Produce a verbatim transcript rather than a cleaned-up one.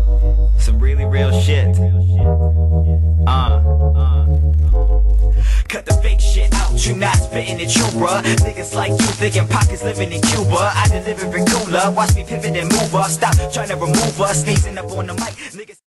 Some really real shit. Uh, uh. Cut the fake shit out, you not spitting it true, bruh. Niggas like you thinking pockets living in Cuba. I deliver it cooler, watch me pivot and move up. Stop trying to remove us, sneezing up on the mic. Niggas